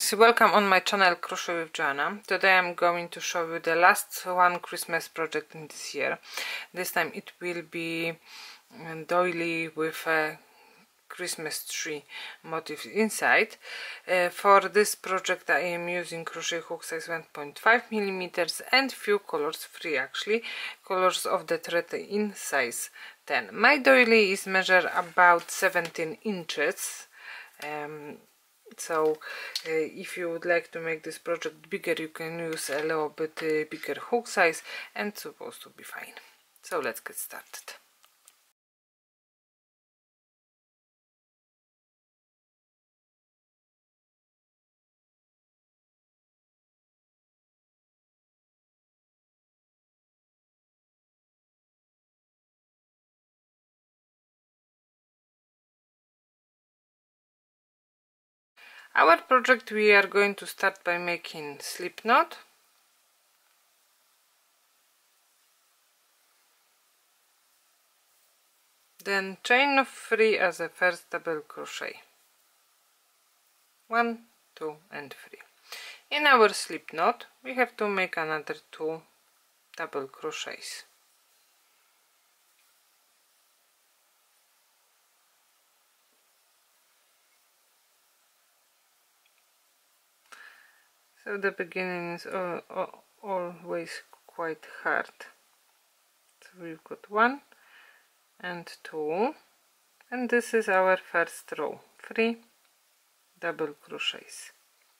guys, welcome on my channel Crochet with Joanna. Today I'm going to show you the last one Christmas project in this year. This time it will be doily with a Christmas tree motif inside. For this project I am using crochet hook size 1.5mm and few colors, free actually, colors of the thread in size 10. My doily is measured about 17 inches. So if you would like to make this project bigger, you can use a little bit bigger hook size, and it's supposed to be fine. So let's get started. Our project, we are going to start by making slip knot, then chain of 3 as a first double crochet, 1, 2 and 3. In our slip knot we have to make another 2 double crochets. So the beginning is always quite hard. So we've got 1 and 2, and this is our first row, 3 double crochets.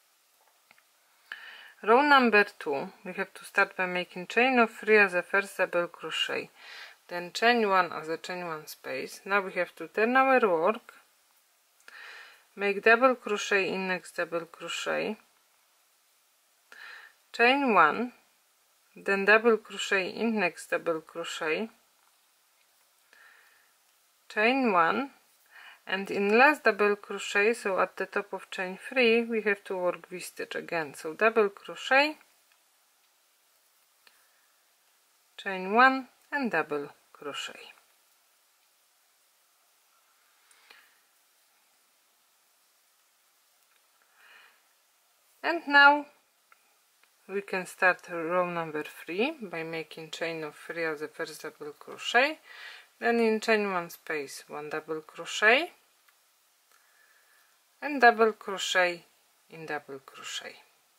Row number 2, we have to start by making chain of 3 as a first double crochet, then chain 1 as a chain 1 space. Now we have to turn our work, make double crochet in next double crochet, chain 1, then double crochet in next double crochet, chain 1, and in last double crochet, so at the top of chain 3, we have to work V-stitch again. So double crochet, chain 1 and double crochet. And now we can start row number 3 by making chain of 3 as the first double crochet, then in chain 1 space 1 double crochet and double crochet in double crochet.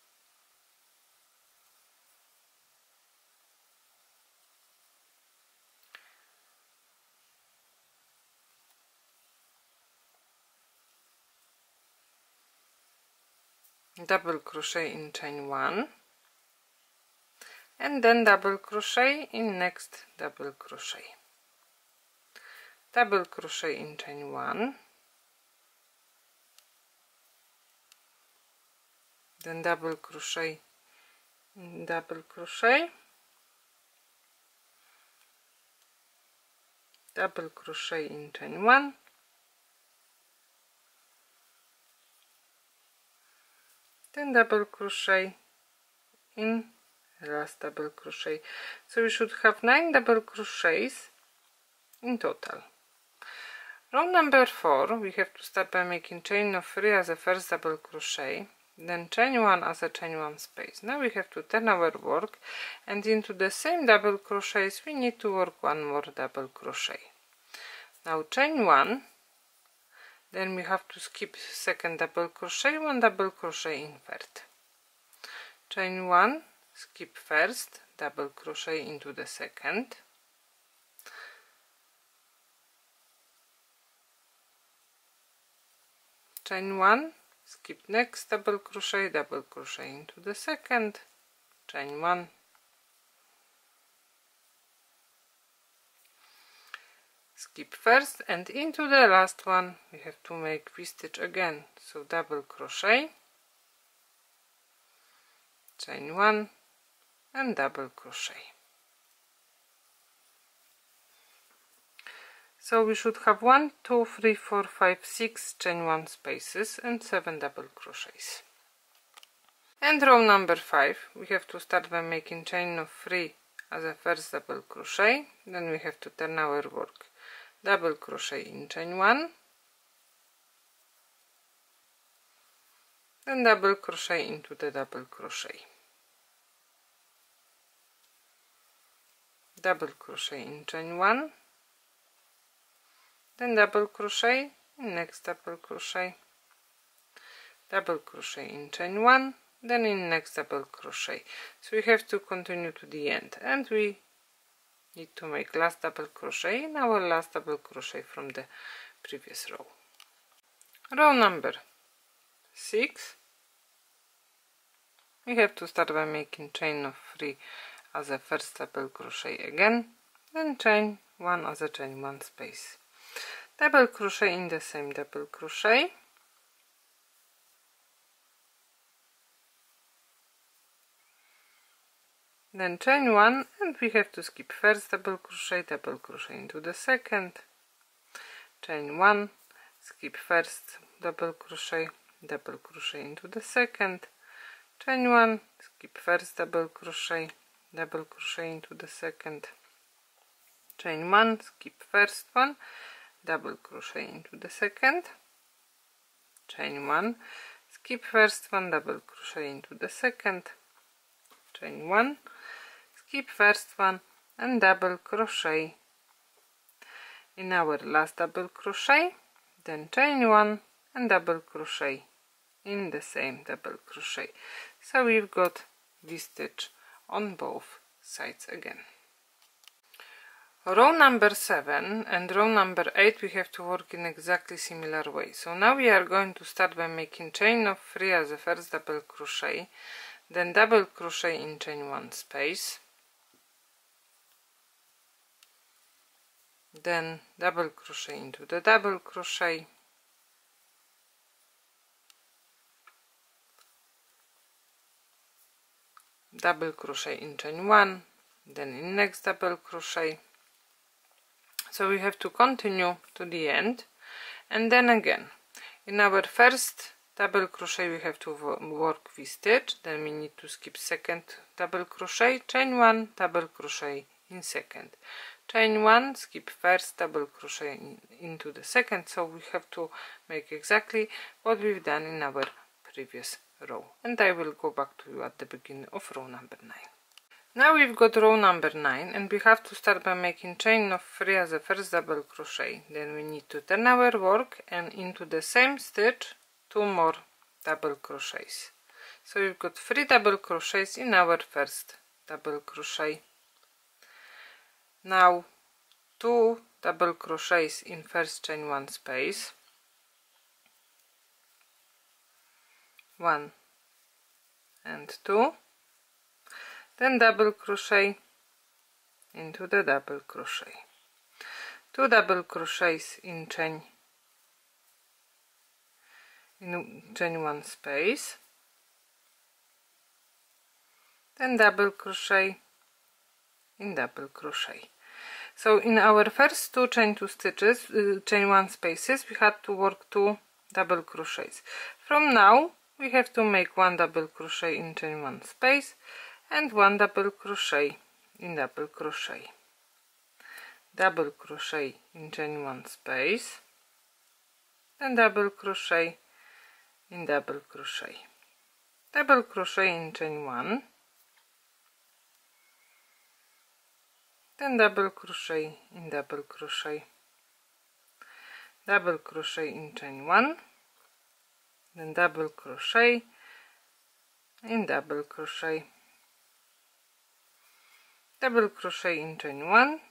Double crochet in chain 1 and then double crochet in next double crochet, double crochet in chain 1, then double crochet in double crochet, double crochet in chain 1, then double crochet in last double crochet. So we should have 9 double crochets in total. Row number 4, we have to start by making chain of 3 as a first double crochet, then chain 1 as a chain 1 space. Now we have to turn our work, and into the same double crochets we need to work 1 more double crochet. Now chain 1, then we have to skip second double crochet, 1 double crochet in third, chain 1, skip first, double crochet into the second, chain 1, skip next double crochet into the second, chain 1, skip first, and into the last one we have to make V-stitch again. So double crochet, chain 1 and double crochet. So we should have 1, 2, 3, 4, 5, 6 chain 1 spaces and 7 double crochets. And row number 5, we have to start by making chain of 3 as a first double crochet, then we have to turn our work, double crochet in chain 1, then double crochet into the double crochet, double crochet in chain 1, then double crochet in next double crochet, double crochet in chain 1, then in next double crochet. So we have to continue to the end, and we need to make last double crochet in our last double crochet from the previous row. Row number 6, we have to start by making chain of 3 as a first double crochet again, then chain 1 as a chain 1 space, double crochet in the same double crochet, then chain 1, and we have to skip first double crochet into the second, chain 1, skip first double crochet into the second, chain 1, skip first double crochet into the second, chain 1, skip first one, double crochet into the second, chain 1, skip first one, double crochet into the second, chain 1, skip first one, and double crochet in our last double crochet, then chain 1 and double crochet in the same double crochet. So we've got V-stitch on both sides again. Row number 7 and row number 8 we have to work in exactly similar way. So now we are going to start by making chain of 3 as a first double crochet, then double crochet in chain 1 space, then double crochet into the double crochet, double crochet in chain 1, then in next double crochet. So we have to continue to the end, and then again in our first double crochet we have to work V-stitch, then we need to skip second double crochet, chain 1, double crochet in second, chain 1, skip first double crochet into the second. So we have to make exactly what we've done in our previous row, and I will go back to you at the beginning of row number 9. Now we've got row number 9, and we have to start by making chain of 3 as a first double crochet. Then we need to turn our work, and into the same stitch 2 more double crochets. So we've got 3 double crochets in our first double crochet. Now 2 double crochets in first chain 1 space, 1 and 2, then double crochet into the double crochet, 2 double crochets in chain 1 space, then double crochet in double crochet. So in our first 2 chain 2 stitches, chain 1 spaces, we had to work 2 double crochets. From now we have to make 1 double crochet in chain 1 space and 1 double crochet in double crochet, double crochet in chain 1 space, then double crochet in double crochet, double crochet in chain 1, then double crochet in double crochet, double crochet in chain 1, then double crochet in double crochet, double crochet in chain 1,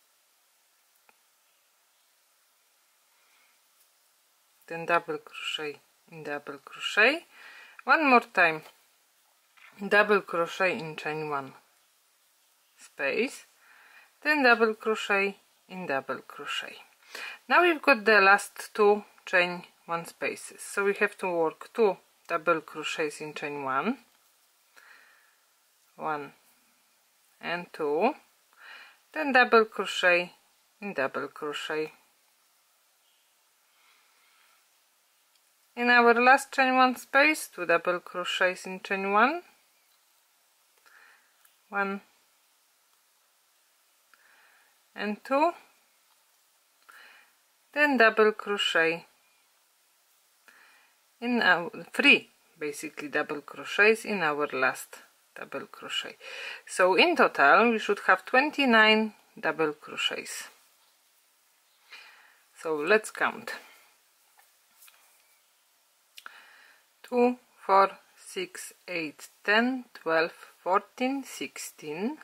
then double crochet in double crochet, one more time, double crochet in chain 1 space, then double crochet in double crochet. Now we've got the last 2 chain 1 spaces, so we have to work 2 double crochets in chain 1, 1 and 2, then double crochet in double crochet. In our last chain 1 space, 2 double crochets in chain 1, 1 and 2, then double crochet in our 3 basically double crochets in our last double crochet. So in total we should have 29 double crochets. So let's count. 2, 4, 6, 8, 10, 12, 14, 16,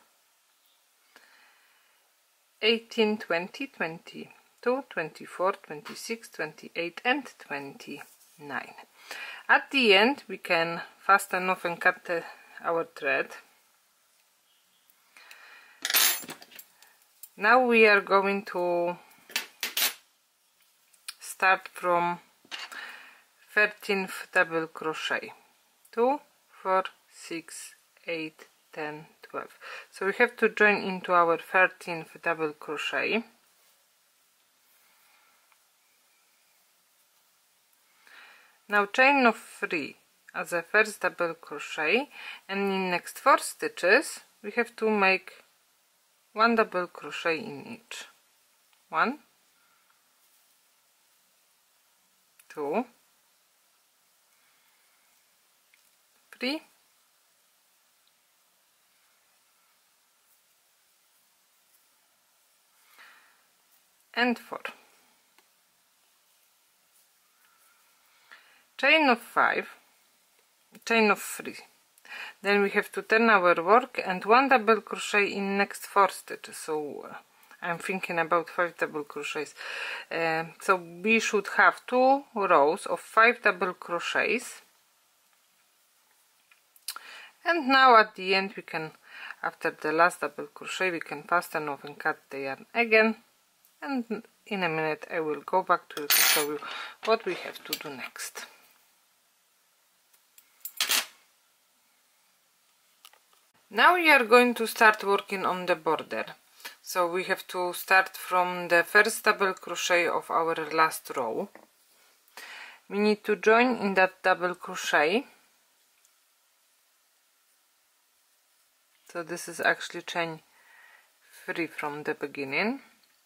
18, 20, 22, 24, 26, 28 and 29. At the end we can fasten off and cut our thread. Now we are going to start from 13th double crochet. 2, 4, 6, 8, 10, 12. So we have to join into our 13th double crochet. Now chain of 3 as a first double crochet, and in next 4 stitches we have to make 1 double crochet in each. 1, 2, 3, and 4. Chain of 5, chain of 3. Then we have to turn our work and 1 double crochet in next 4 stitches. So I'm thinking about 5 double crochets. So we should have 2 rows of 5 double crochets. And now at the end we can, after the last double crochet, we can fasten off and cut the yarn again. And in a minute I will go back to show you what we have to do next. Now we are going to start working on the border. So we have to start from the first double crochet of our last row. We need to join in that double crochet. So this is actually chain 3 from the beginning.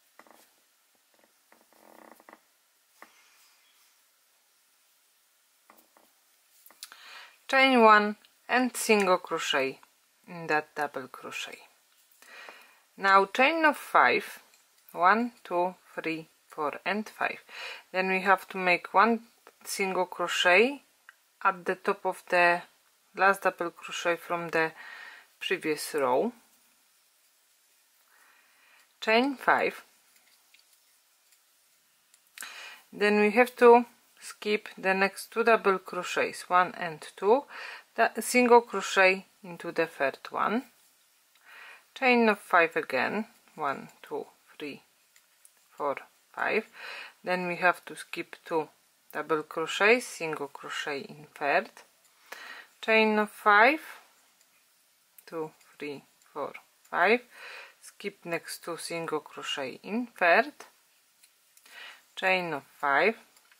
Chain 1 and single crochet in that double crochet. Now chain of 5, 1, 2, 3, 4 and 5. Then we have to make 1 single crochet at the top of the last double crochet from the previous row. Chain 5. Then we have to skip the next 2 double crochets, 1 and 2, the single crochet into the third one. Chain of 5 again, 1, 2, 3, 4, 5. Then we have to skip 2 double crochets, single crochet in third. Chain of 5, 2, 3, 4, 5. Skip next 2 single crochet in third. Chain of 5.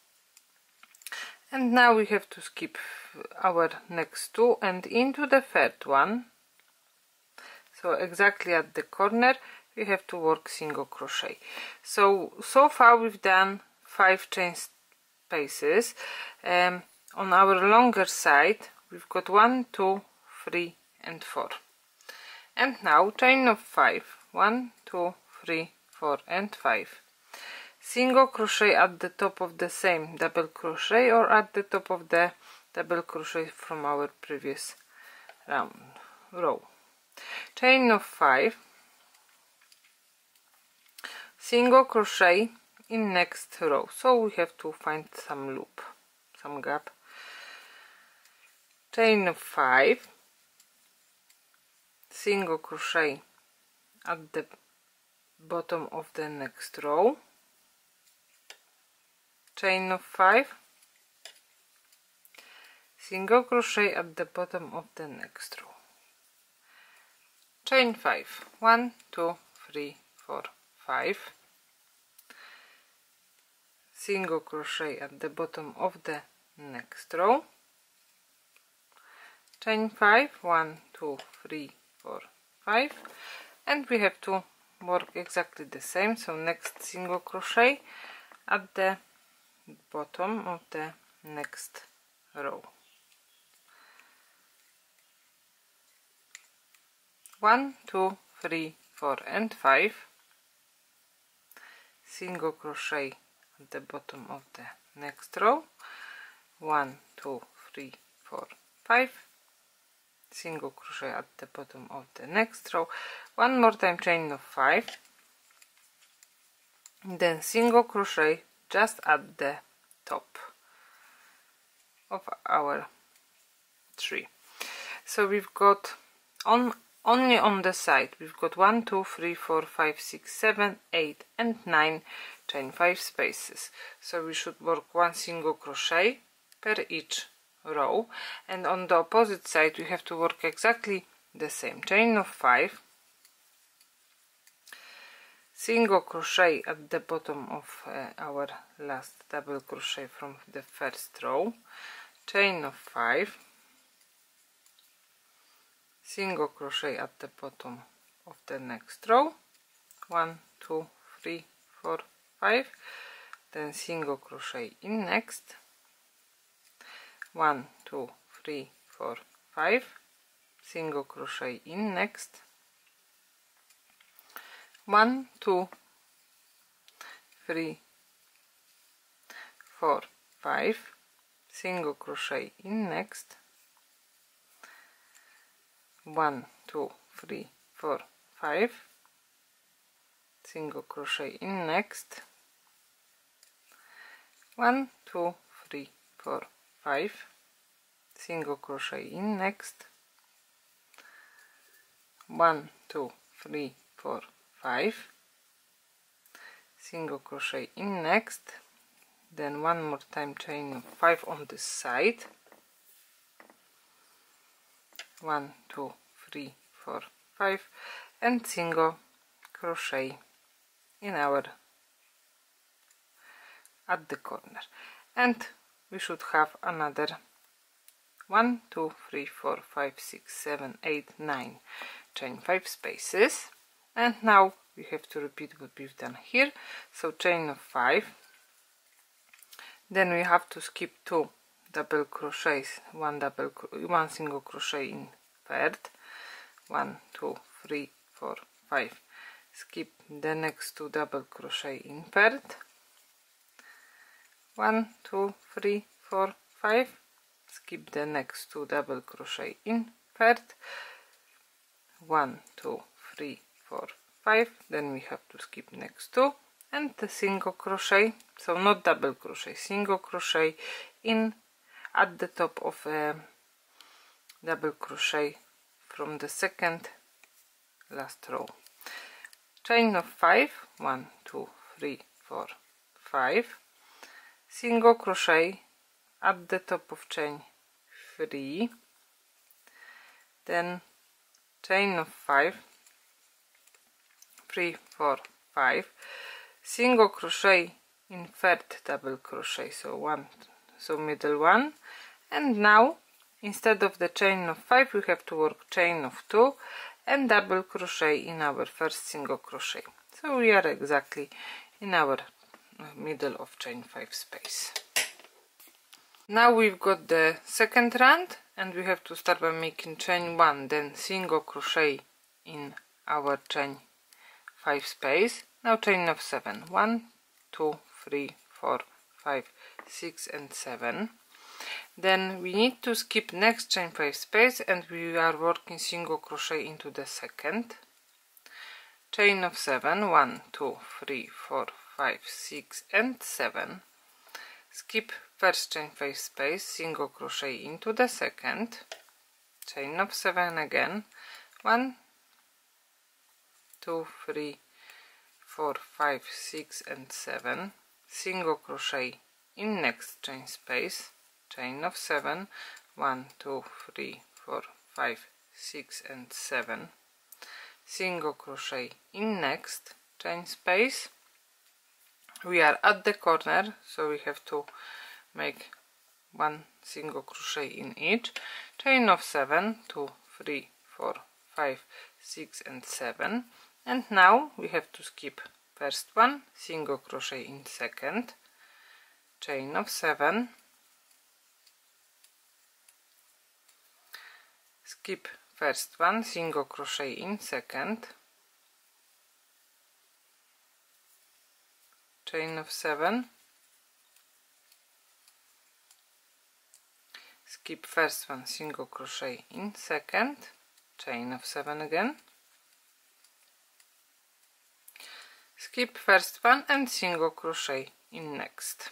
And now we have to skip our next 2 and into the third one. So exactly at the corner we have to work single crochet. So far we've done 5 chain spaces. On our longer side we've got 1, 2, 3 and 4. And now chain of 5, 1, 2, 3, 4 and 5. Single crochet at the top of the same double crochet or at the top of the double crochet from our previous row. Chain of 5, single crochet in next row. So we have to find some loop, some gap. Chain of 5, single crochet at the bottom of the next row. Chain of 5, single crochet at the bottom of the next row. Chain 5, 1, 2, 3, 4, 5. Single crochet at the bottom of the next row. Chain 5, 1, 2, 3, 4, 5. And we have to work exactly the same. So next single crochet at the bottom of the next row. 1 2 3 4 and 5, single crochet at the bottom of the next row, 1 2 3 4 5, single crochet at the bottom of the next row, one more time chain of 5, then single crochet just at the top of our tree. So we've got only on the side we've got 1 2 3 4 5 6 7 8 and 9 chain 5 spaces, so we should work one single crochet per each row, and on the opposite side we have to work exactly the same, chain of 5, single crochet at the bottom of our last double crochet from the first row, chain of 5, single crochet at the bottom of the next row, 1 2 3 4 5, then single crochet in next, 1 2 3 4 5, single crochet in next, 1 2 3 4 5, single crochet in next, 1 2 3 4 5, single crochet in next, 1 2 3 4 5, single crochet in next, 1 2 3 4 5, single crochet in next, then one more time chain of 5 on this side, 1 2 3 4 5, and single crochet in our at the corner, and we should have another 1 2 3 4 5 6 7 8 9 chain 5 spaces, and now we have to repeat what we've done here, so chain of 5, then we have to skip 2 double crochets, one single crochet in third, 1 2 3 4 5, skip the next 2 double crochet in third, 1 2 3 4 5, skip the next 2 double crochet in third, 1 2 3 4 5, then we have to skip next 2 and the single crochet, so not double crochet, single crochet in at the top of a double crochet from the second last row, chain of 5, 1 2 3 4 5, single crochet at the top of chain 3, then chain of 5, 3 4 5, single crochet in third double crochet, so middle one, and now instead of the chain of 5 we have to work chain of 2 and double crochet in our first single crochet, so we are exactly in our middle of chain 5 space. Now we've got the second round and we have to start by making chain 1, then single crochet in our chain 5 space, now chain of 7, 1 2 3 4 5 6 and 7, then we need to skip next chain 5 space and we are working single crochet into the second, chain of 7, 1 2 3 4 5 6 and 7, skip first chain 5 space, single crochet into the second, chain of 7 again, 1 2 3 4 5 6 and 7, single crochet in next chain space, chain of 7, 1 2 3 4 5 6 and 7, single crochet in next chain space. We are at the corner, so we have to make one single crochet in each, chain of 7, 2 3 4 5 6 and 7, and now we have to skip first one, single crochet in second, chain of 7, skip first one, single crochet in second, chain of 7, skip first one, single crochet in second, chain of 7 again, skip first one and single crochet in next.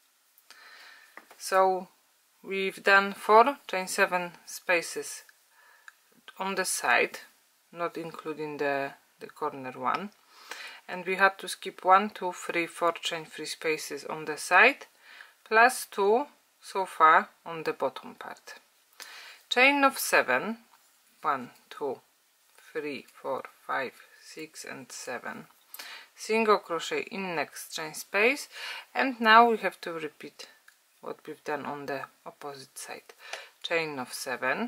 So we've done 4 chain 7 spaces on the side, not including the corner one, and we had to skip 1, 2, 3, 4 chain 3 spaces on the side, plus 2 so far on the bottom part. Chain of 7, 1, 2, 3, 4, 5, 6 and 7, single crochet in next chain space, and now we have to repeat what we've done on the opposite side. Chain of 7.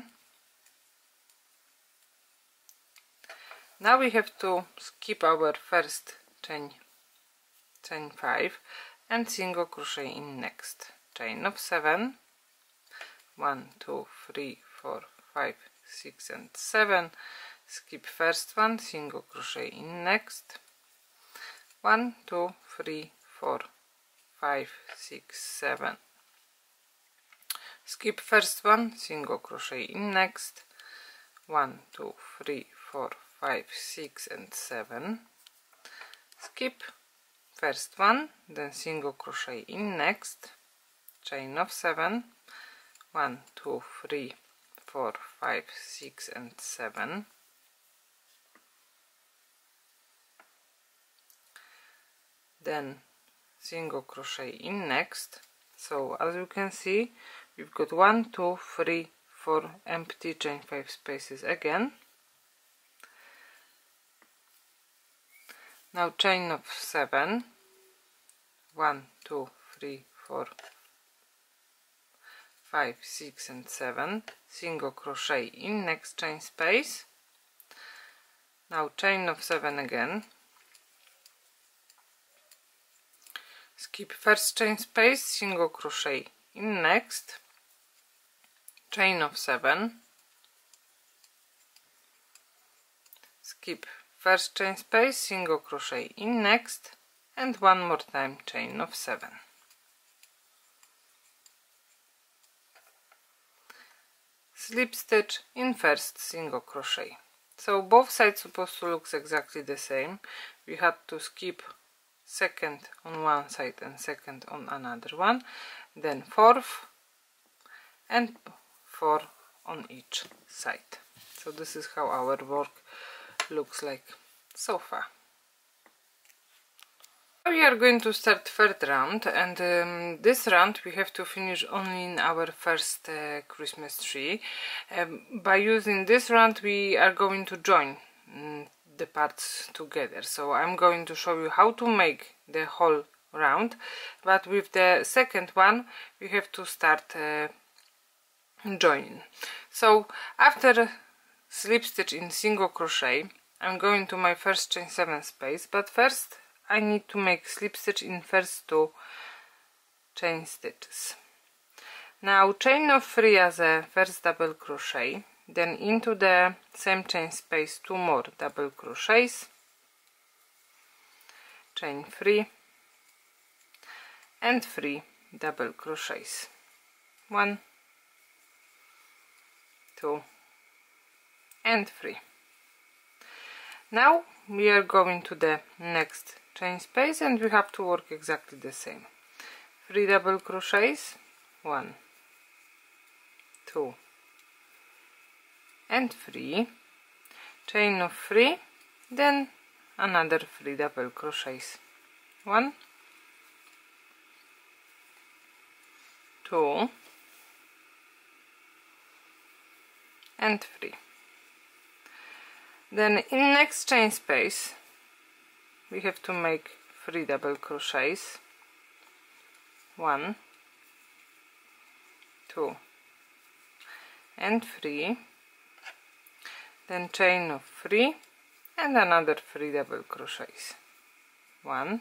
Now we have to skip our first chain 5 and single crochet in next. Chain of 7, 1, 2, 3, 4, 5, 6 and 7, skip first one, single crochet in next, 1, 2, 3, 4, 5, 6, 7, skip first one, single crochet in next, 1, 2, 3, 4, 5, 6 and 7, skip first one, then single crochet in next, chain of 7, 1, 2, 3, 4, 5, 6 and 7, then single crochet in next. So as you can see, we've got 1, 2, 3, 4 empty chain 5 spaces again. Now chain of 7, 1, 2, 3, 4, 5, 6 and 7, single crochet in next chain space. Now chain of 7 again, skip first chain space, single crochet in next, chain of 7, skip first chain space, single crochet in next, and one more time chain of 7. Slip stitch in first single crochet. So both sides supposed to look exactly the same. We had to skip second on one side and second on another one, then fourth and 4 on each side. So this is how our work looks like so far. We are going to start third round, and this round we have to finish only in our first Christmas tree. By using this round we are going to join the parts together, so I'm going to show you how to make the whole round, but with the second one we have to start joining. So after slip stitch in single crochet I'm going to my first chain 7 space, but first I need to make slip stitch in first 2 chain stitches. Now chain of 3 as a first double crochet, then into the same chain space 2 more double crochets, chain 3 and 3 double crochets, 1, 2 and 3. Now we are going to the next chain space and we have to work exactly the same. 3 double crochets, 1, 2 and 3, chain of 3, then another 3 double crochets, 1, 2 and 3. Then in next chain space we have to make 3 double crochets, 1, 2 and 3, then chain of 3 and another 3 double crochets, 1,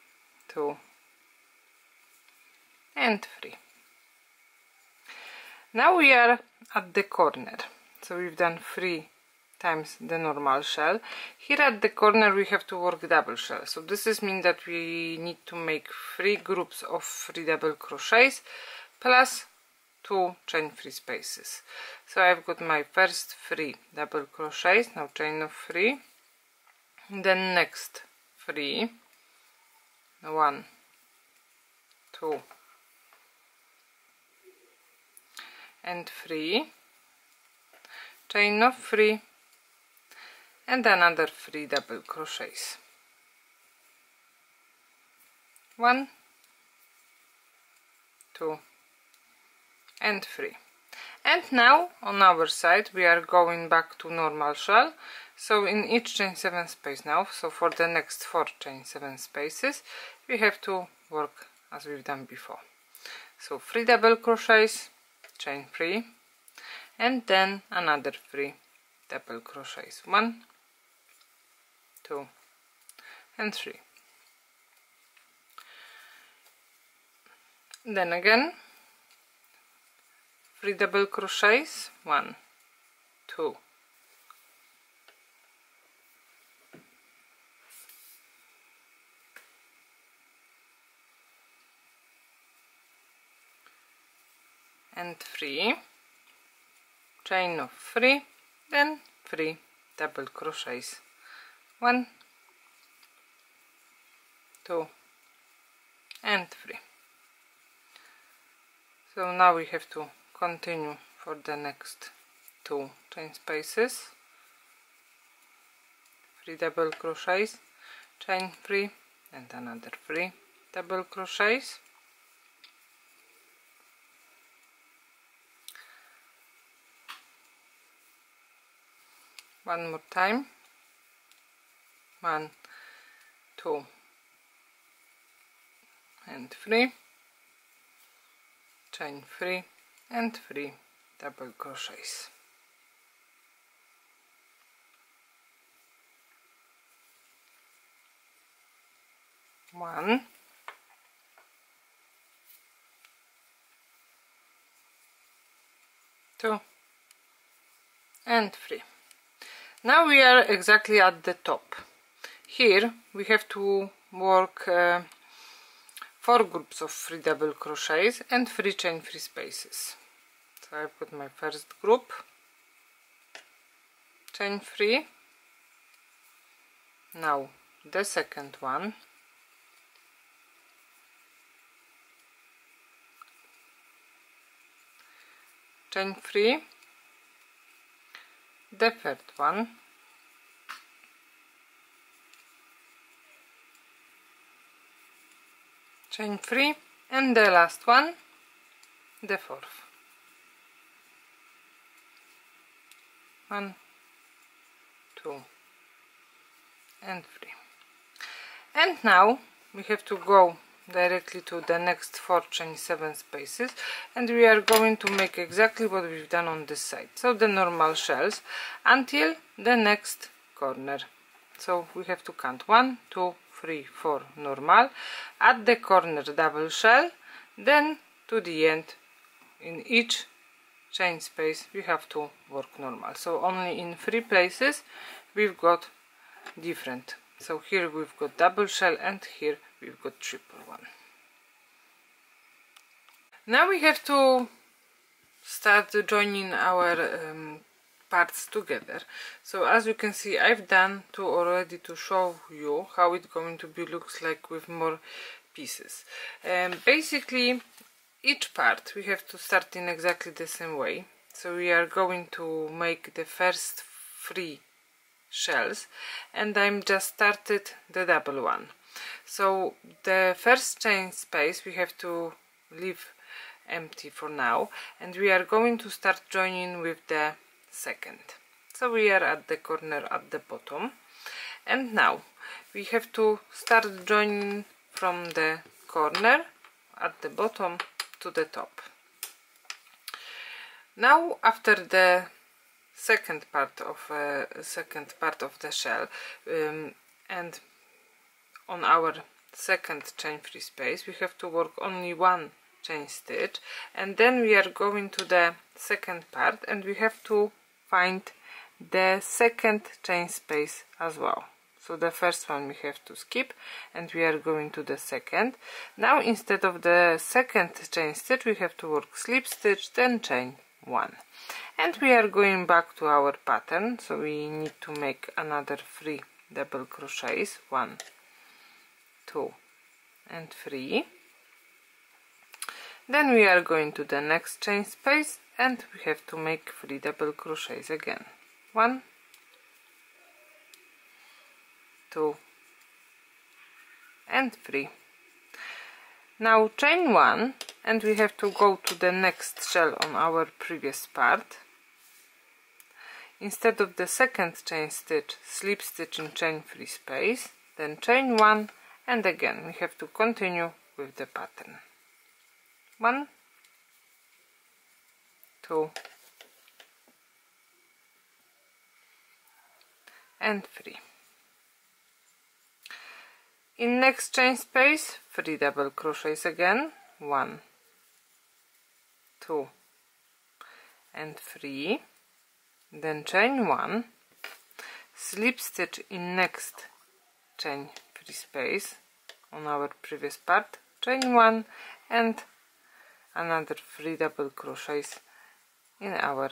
2 and 3. Now we are at the corner, so we've done 3 times the normal shell. Here at the corner we have to work double shell, so this is mean that we need to make 3 groups of 3 double crochets plus 2 chain free spaces. So I've got my first 3 double crochets, now chain of 3, then next 3, 1, 2 and 3, chain of 3 and another 3 double crochets, 1, 2 and 3. And now on our side we are going back to normal shell, so in each chain 7 space now, so for the next 4 chain 7 spaces we have to work as we've done before. So 3 double crochets, chain 3 and then another 3 double crochets, 1, 2 and 3. Then again 3 double crochets, 1, 2, and 3, chain of 3, then 3 double crochets, 1, 2 and 3. So now we have to continue for the next 2 chain spaces, 3 double crochets, chain 3 and another 3 double crochets, one more time, 1, 2 and 3, chain 3 and 3 double crochets. One, two and 3. Now we are exactly at the top. Here we have to work 4 groups of 3 double crochets and 3 chain free spaces. So I put my first group, chain free, now the second one, chain free, the third one, chain free, and the last one, the fourth. 1, 2 and 3. And now we have to go directly to the next 4 chain 7 spaces, and we are going to make exactly what we've done on this side, so the normal shells until the next corner. So we have to count 1, 2, 3, 4 normal, at the corner double shell, then to the end in each chain space we have to work normal. So only in 3 places we've got different. So here we've got double shell and here we've got triple one. Now we have to start joining our parts together. So as you can see, I've done 2 already to show you how it's going to be looks like with more pieces. Basically each part we have to start in exactly the same way. So we are going to make the first 3 shells, and I'm just started the double one. So the first chain space we have to leave empty for now, and we are going to start joining with the second. So we are at the corner at the bottom, and now we have to start joining from the corner at the bottom to the top. Now after the second part of the shell, and on our second chain free space we have to work only 1 chain stitch, and then we are going to the second part, and we have to find the second chain space as well. So the first one we have to skip, and we are going to the second. Now instead of the second chain stitch we have to work slip stitch, then chain 1, and we are going back to our pattern. So we need to make another 3 double crochets, 1, 2 and 3. Then we are going to the next chain space, and we have to make 3 double crochets again, 1, 2 and 3. Now chain 1, and we have to go to the next shell on our previous part. Instead of the second chain stitch, slip stitch in chain 3 space, then chain 1, and again we have to continue with the pattern. 1, 2 and 3. In next chain space, 3 double crochets again, 1, 2 and 3, then chain 1, slip stitch in next chain 3 space on our previous part, chain 1 and another 3 double crochets in our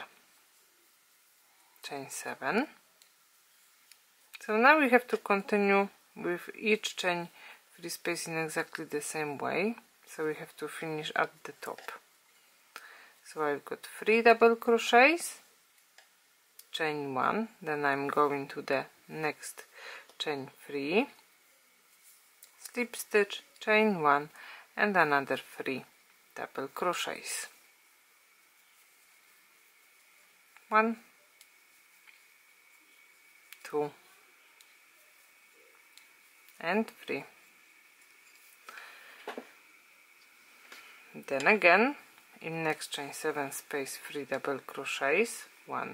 chain 7. So now we have to continue with each chain 3 space in exactly the same way, so we have to finish at the top. So I've got 3 double crochets, chain 1, then I'm going to the next chain 3, slip stitch, chain 1 and another 3 double crochets, 1, 2 and 3. Then again in next chain 7 space 3 double crochets, 1,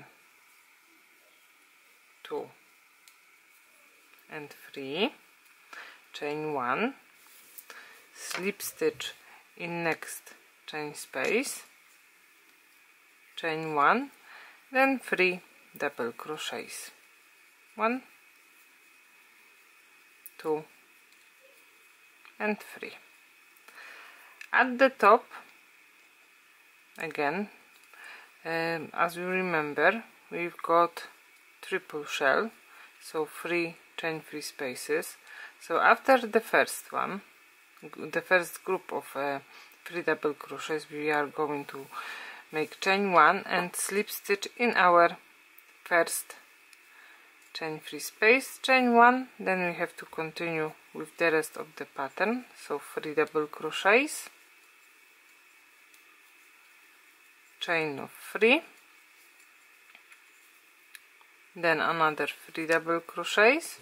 2 and 3, chain 1, slip stitch in next chain space, chain 1, then 3 double crochets, 1, 2 and 3. At the top again, as you remember, we've got triple shell, so 3 chain 3 spaces. So after the first one, the first group of 3 double crochets, we are going to make chain 1 and slip stitch in our first chain 3 space, chain 1, then we have to continue with the rest of the pattern, so 3 double crochets, chain of 3, then another 3 double crochets,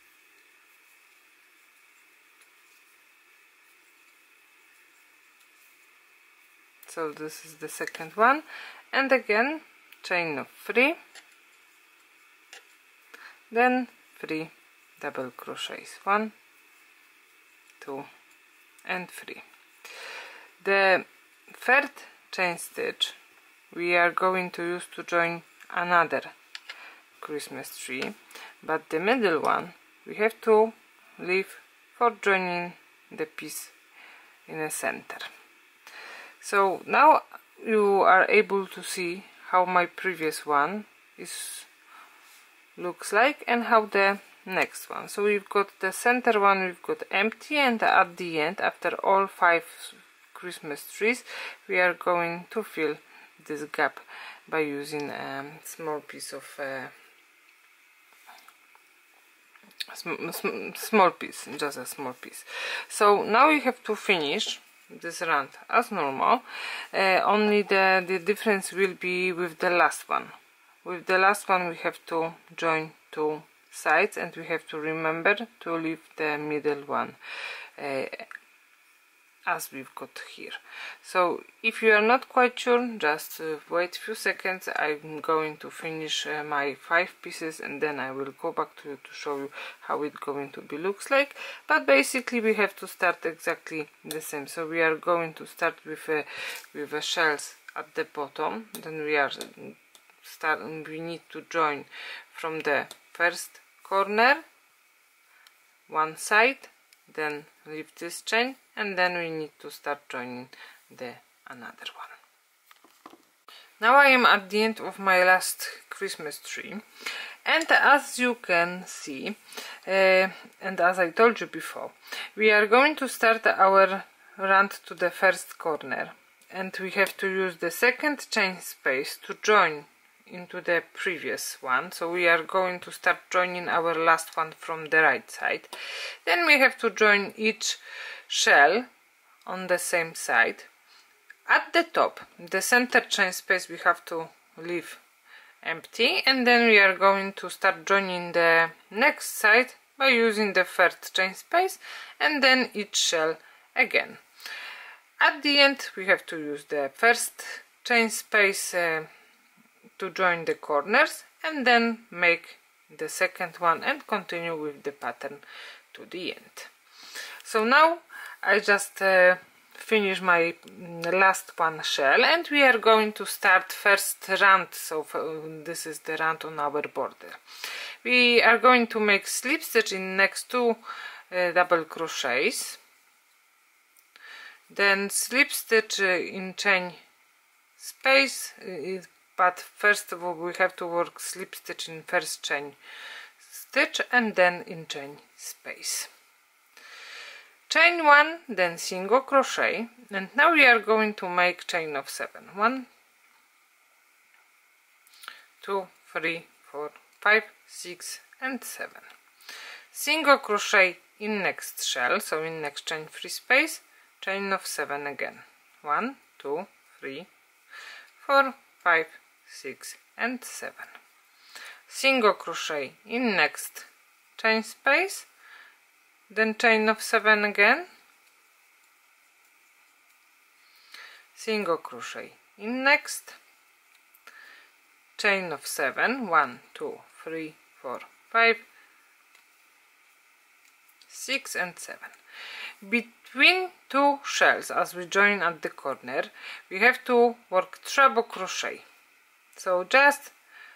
so this is the second one, and again chain of 3, then 3 double crochets, 1, 2 and 3. The third chain stitch we are going to use to join another Christmas tree, but the middle one we have to leave for joining the piece in the center. So now you are able to see how my previous one looks like and how the next one. So we've got the center one, we've got empty, and at the end, after all 5 Christmas trees, we are going to fill this gap by using a small piece of small piece, just a small piece. So now we have to finish this round as normal, only the difference will be with the last one. With the last one we have to join 2 sides, and we have to remember to leave the middle one as we've got here. So if you are not quite sure, just wait a few seconds. I'm going to finish my 5 pieces, and then I will go back to you to show you how it's going to be looks like. But basically we have to start exactly the same. So we are going to start with a shells at the bottom, then we need to join from the first corner one side, then leave this chain, and then we need to start joining the another one. Now I am at the end of my last Christmas tree, and as you can see, and as I told you before, we are going to start our run to the first corner, and we have to use the second chain space to join into the previous one. So we are going to start joining our last one from the right side. Then we have to join each shell on the same side. At the top, the center chain space we have to leave empty, and then we are going to start joining the next side by using the first chain space, and then each shell again. At the end we have to use the first chain space to join the corners, and then make the second one and continue with the pattern to the end. So now I just finish my last one shell, and we are going to start first round. So this is the round on our border. We are going to make slip stitch in next 2 double crochets, then slip stitch in chain space, but first of all we have to work slip stitch in first chain stitch and then in chain space. Chain 1, then single crochet, and now we are going to make chain of 7. 1, 2, 3, 4, 5, 6 and 7. Single crochet in next shell, so in next chain free space, chain of 7 again. 1, 2, 3, 4, 5, 6 and 7. Single crochet in next chain space, then chain of 7 again, single crochet in next, chain of 7, 1, 2, 3, 4, 5, 6 and 7. Between 2 shells, as we join at the corner, we have to work treble crochet, so just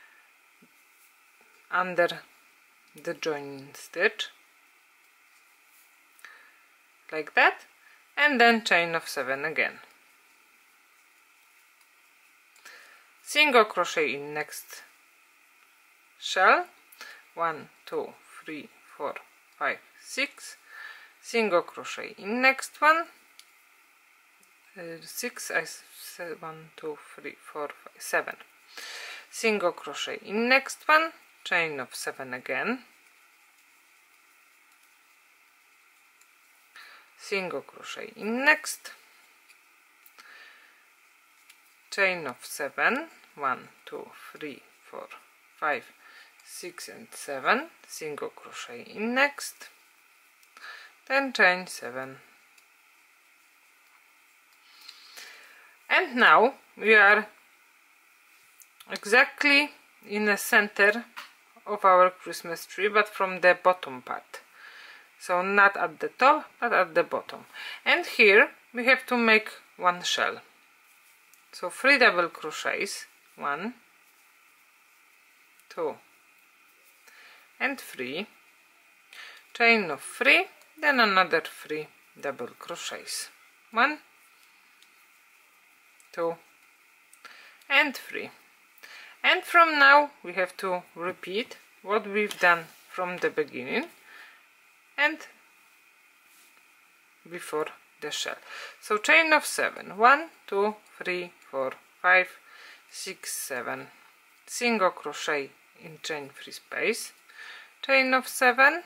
under the joining stitch like that, and then chain of 7 again, single crochet in next shell, 1, 2, 3, 4, 5, 6, single crochet in next one, 6, 1, 2, 3, 4, 5, 7, single crochet in next one, chain of 7 again, single crochet in next, chain of 7, 1, 2, 3, 4, 5, 6 and 7, single crochet in next, then chain 7. And now we are exactly in the center of our Christmas tree, but from the bottom part. So not at the top, but at the bottom. And here we have to make 1 shell. So 3 double crochets, 1, 2 and 3, chain of 3, then another 3 double crochets, 1, 2 and 3. And from now we have to repeat what we've done from the beginning and before the shell. So chain of 7, 1, 2, 3, 4, 5, 6, 7, single crochet in chain free space, chain of 7,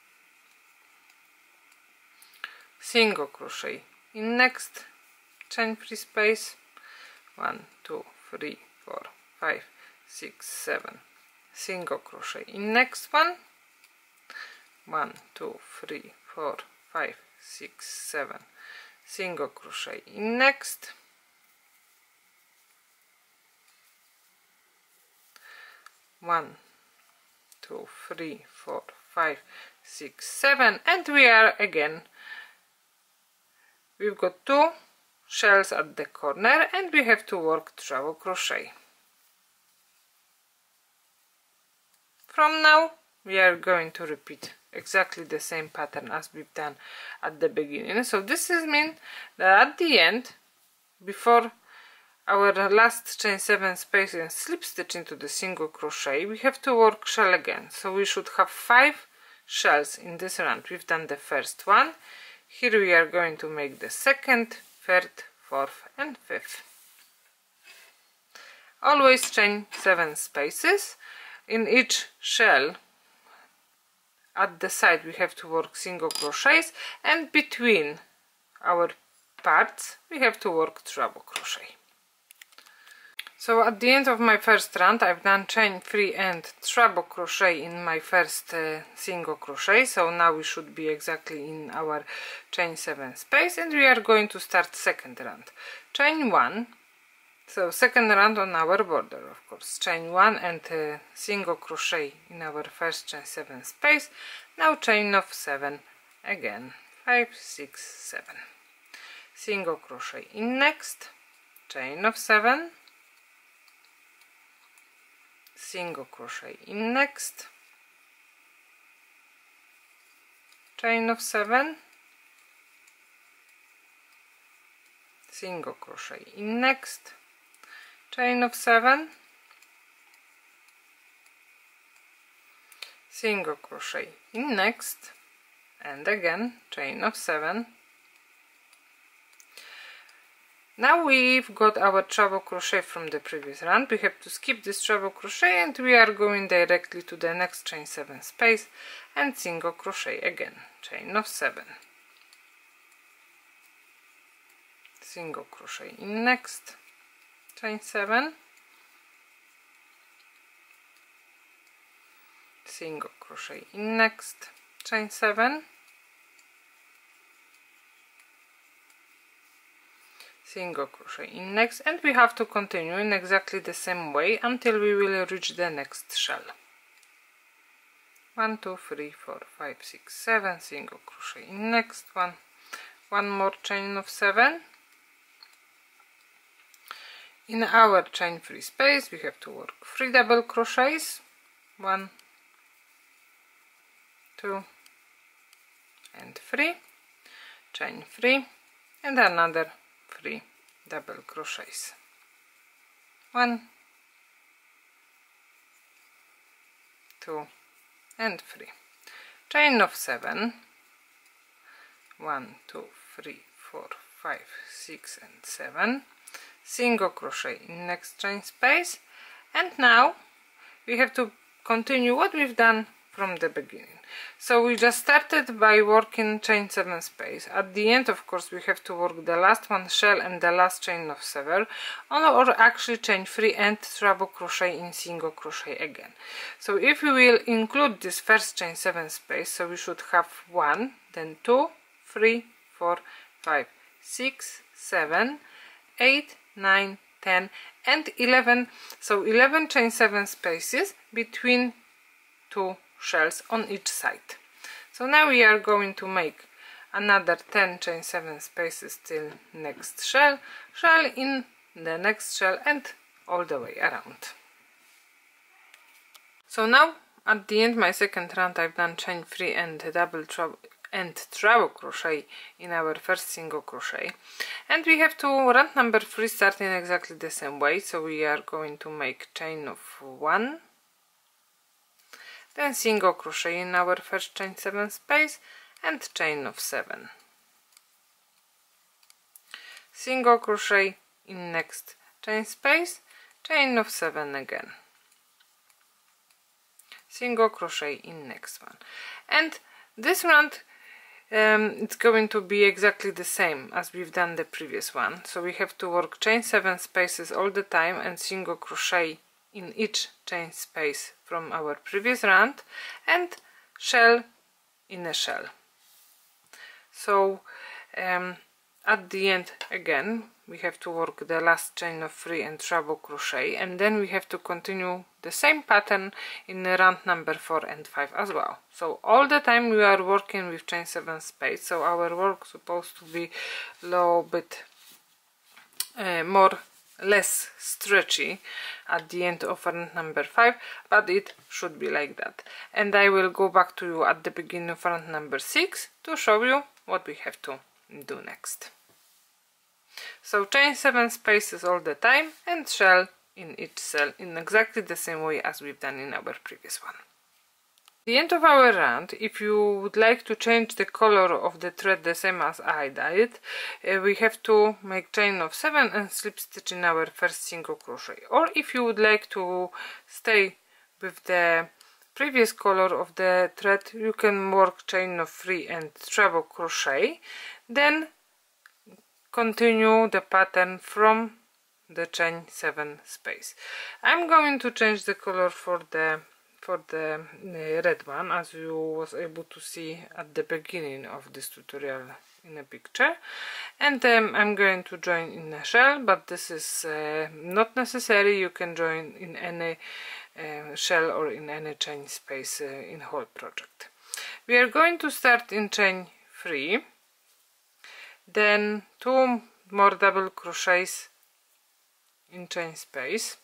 single crochet in next chain free space, 1, 2, 3, 4, 5, 6, 7, single crochet in next one, 1, 2, 3, 4, 5, 6, 7, single crochet in next, 1, 2, 3, 4, 5, 6, 7, and we are again, we've got 2 shells at the corner and we have to work treble crochet. From now we are going to repeat exactly the same pattern as we've done at the beginning. So this is mean that at the end, before our last chain 7 space and slip stitch into the single crochet, we have to work shell again. So we should have 5 shells in this round. We've done the first one. Here we are going to make the second, third, fourth and fifth. Always chain 7 spaces. In each shell at the side we have to work single crochets, and between our parts we have to work treble crochet. So at the end of my first round I've done chain 3 and treble crochet in my first single crochet, so now we should be exactly in our chain 7 space, and we are going to start second round. Chain 1, so second round on our border, of course, chain 1 and single crochet in our first chain 7 space. Now chain of 7 again, 5, 6, 7, single crochet in next, chain of 7, single crochet in next, chain of 7, single crochet in next, chain of 7, single crochet in next, and again chain of 7. Now we've got our treble crochet from the previous round. We have to skip this treble crochet and we are going directly to the next chain 7 space and single crochet again, chain of 7, single crochet in next, chain 7, single crochet in next, chain 7, single crochet in next, and we have to continue in exactly the same way until we will reach the next shell. 1, 2, 3, 4, 5, 6, 7, single crochet in next one more chain of 7. In our chain 3 space we have to work 3 double crochets, 1, 2 and 3, chain 3 and another 3 double crochets, 1, 2 and 3, chain of 7, 1, 2, 3, 4, 5, 6 and 7, single crochet in next chain space, and now we have to continue what we've done from the beginning. So we just started by working chain 7 space. At the end, of course, we have to work the last one shell and the last chain of 7, or actually chain 3 and treble crochet in single crochet again. So if we will include this first chain 7 space, so we should have 1, then 2, 3, 4, 5, 6, 7, 8, 9, 10 and 11. So 11 chain 7 spaces between 2 shells on each side. So now we are going to make another 10 chain 7 spaces till next shell in the next shell and all the way around. So now at the end my second round I've done chain 3 and treble crochet in our first single crochet, and we have to round number 3 start in exactly the same way. So we are going to make chain of 1, then single crochet in our first chain 7 space and chain of 7, single crochet in next chain space, chain of 7 again, single crochet in next one. And this round it's going to be exactly the same as we've done the previous one. So we have to work chain 7 spaces all the time and single crochet in each chain space from our previous round and shell in a shell. So at the end again we have to work the last chain of 3 and treble crochet, and then we have to continue the same pattern in the round number 4 and 5 as well. So all the time we are working with chain 7 space, so our work supposed to be a little bit less stretchy at the end of round number 5, but it should be like that. And I will go back to you at the beginning of round number 6 to show you what we have to do next. So chain 7 spaces all the time and shell in each cell in exactly the same way as we've done in our previous one. At the end of our round, if you would like to change the color of the thread the same as I did, we have to make chain of 7 and slip stitch in our first single crochet. Or if you would like to stay with the previous color of the thread, you can work chain of 3 and treble crochet, then continue the pattern from the chain 7 space. I'm going to change the color for the red one, as you was able to see at the beginning of this tutorial in a picture, and I'm going to join in a shell, but this is not necessary. You can join in any shell or in any chain space in whole project. We are going to start in chain 3, then 2 more double crochets in chain space,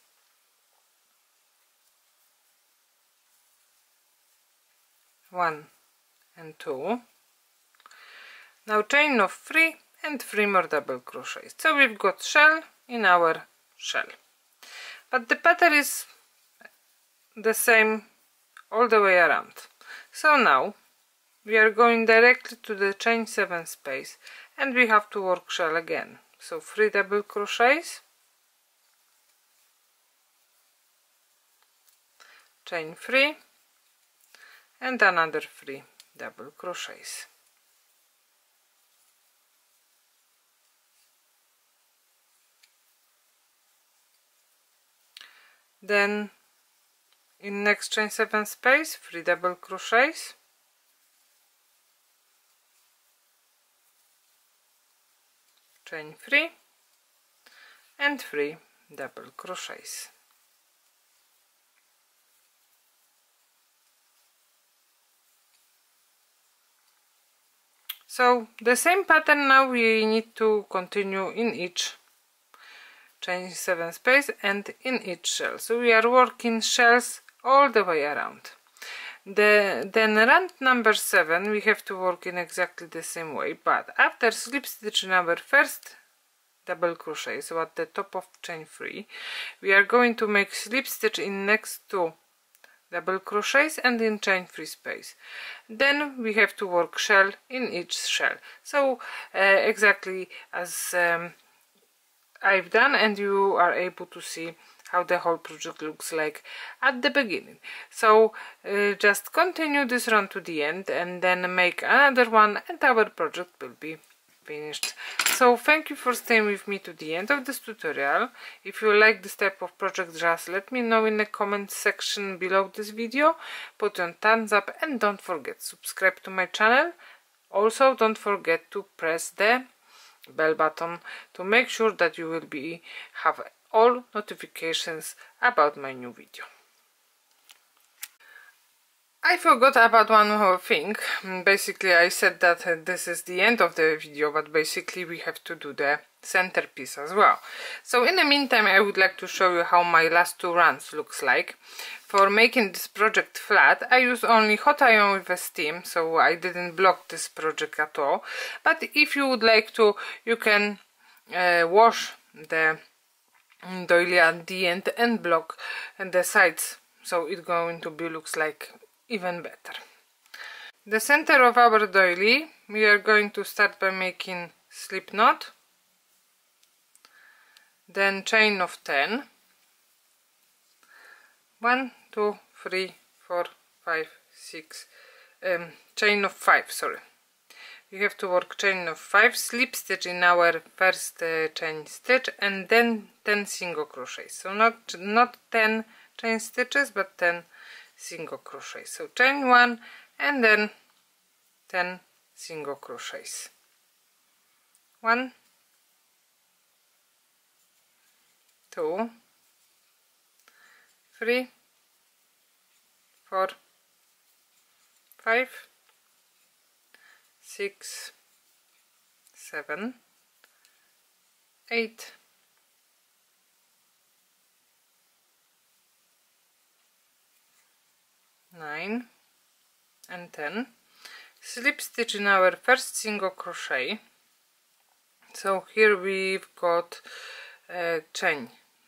one and 2. Now chain of 3 and 3 more double crochets. So we've got shell in our shell, but the pattern is the same all the way around. So now we are going directly to the chain 7 space and we have to work shell again. So 3 double crochets, chain 3 and another 3 double crochets. Then in next chain 7 space 3 double crochets, chain 3 and 3 double crochets. So the same pattern now we need to continue in each chain 7 space and in each shell. So we are working shells all the way around. Then round number 7 we have to work in exactly the same way, but after slip stitch in our first double crochet, so at the top of chain 3, we are going to make slip stitch in next 2 double crochets and in chain 3 space. Then we have to work shell in each shell. So exactly as I've done, and you are able to see how the whole project looks like at the beginning. So just continue this run to the end and then make another one and our project will be finished. So thank you for staying with me to the end of this tutorial. If you like this type of project, just let me know in the comment section below this video. Put on thumbs up and don't forget subscribe to my channel. Also don't forget to press the bell button to make sure that you will have all notifications about my new video. I forgot about one more thing. Basically I said that this is the end of the video, but basically we have to do the centerpiece as well. So in the meantime I would like to show you how my last 2 runs looks like. For making this project flat I use only hot iron with a steam, so I didn't block this project at all. But if you would like to, you can wash the doily at the end and block the sides, so it's going to be looks like even better. The center of our doily we are going to start by making slip knot, then chain of 10, 1 2 3 4 5 6 chain of 5, sorry. We have to work chain of 5, slip stitch in our first chain stitch and then 10 single crochets. So not 10 chain stitches but 10 single crochets. So chain 1 and then 10 single crochets. 1, 2, 3, 4, 5, 6, 7, 8, 9 and 10. Slip stitch in our first single crochet. So here we've got chain.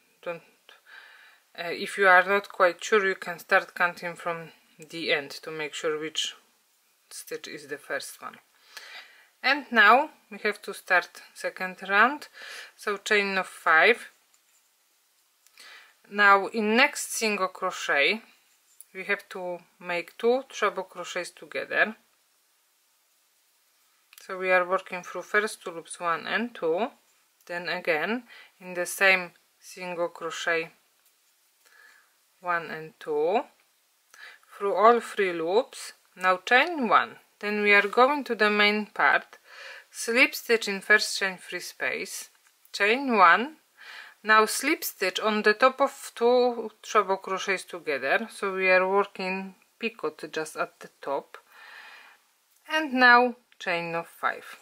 If you are not quite sure, you can start counting from the end to make sure which stitch is the first one. And now we have to start second round, so chain of 5. Now in next single crochet we have to make 2 treble crochets together. So we are working through first 2 loops, 1 and 2, then again in the same single crochet 1 and 2 through all 3 loops. Now chain 1, then we are going to the main part, slip stitch in first chain free space, chain 1, now slip stitch on the top of 2 treble crochets together, so we are working picot just at the top, and now chain of 5.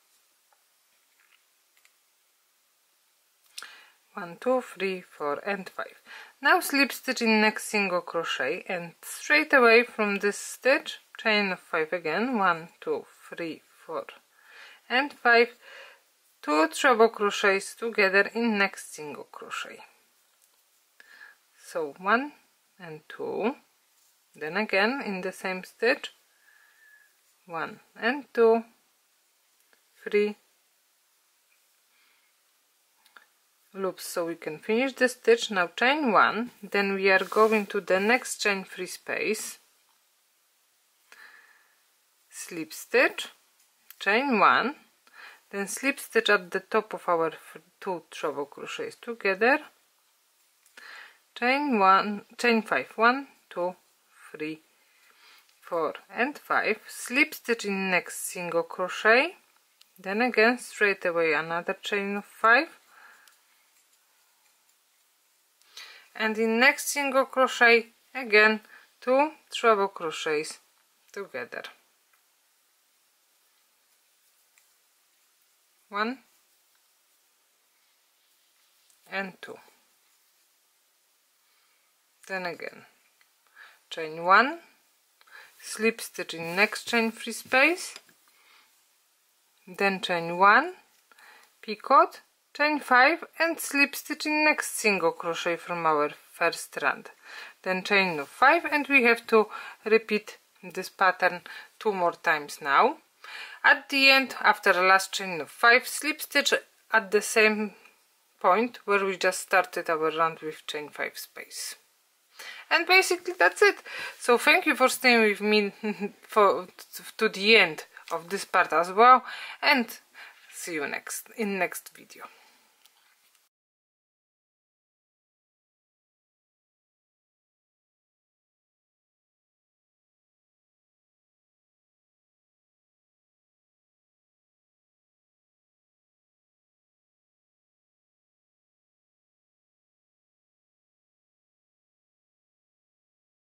1, 2, 3, 4 and 5. Now slip stitch in next single crochet and straight away from this stitch chain of 5 again, 1, 2, 3, 4 and 5, 2 treble crochets together in next single crochet. So 1 and 2, then again in the same stitch 1 and 2, 3 loops, so we can finish the stitch. Now chain 1, then we are going to the next chain free space, slip stitch, chain 1, then slip stitch at the top of our 2 treble crochets together, chain 5, 1, 2, 3, 4 and 5, slip stitch in next single crochet, then again straight away another chain of 5, and in next single crochet again 2 treble crochets together, 1 and 2, then again chain 1, slip stitch in next chain free space, then chain 1, picot, chain 5 and slip stitch in next single crochet from our first round, then chain of 5, and we have to repeat this pattern 2 more times. Now at the end, after the last chain of 5, slip stitch at the same point where we just started our round with chain 5 space. And basically that's it. So thank you for staying with me to the end of this part as well, and see you in next video.